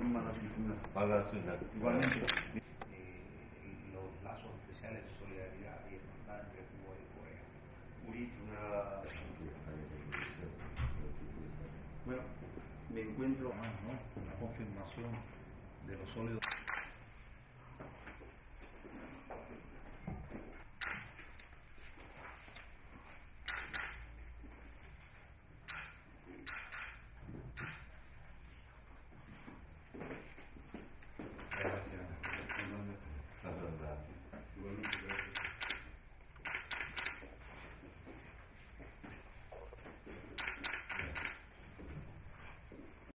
Igualmente. Los lazos especiales de solidaridad y hermandad entre Cuba y Corea. Bueno, me encuentro con la confirmación de los sólidos.